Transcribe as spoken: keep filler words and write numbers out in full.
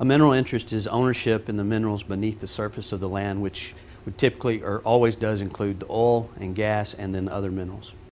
A mineral interest is ownership in the minerals beneath the surface of the land, which would typically or always does include the oil and gas and then other minerals.